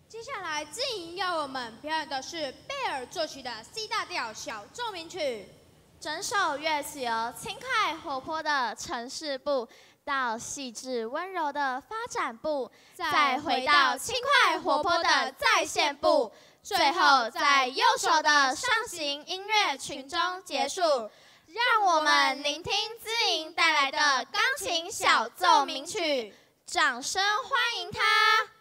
接下来，自营要我们表演的是贝尔作曲的 C 大调小奏鸣曲。 整首乐曲由轻快活泼的城市部，到细致温柔的发展部，再回到轻快活泼的再现部，最后在右手的上行音乐群中结束。让我们聆听自营带来的钢琴小奏鸣曲，掌声欢迎它。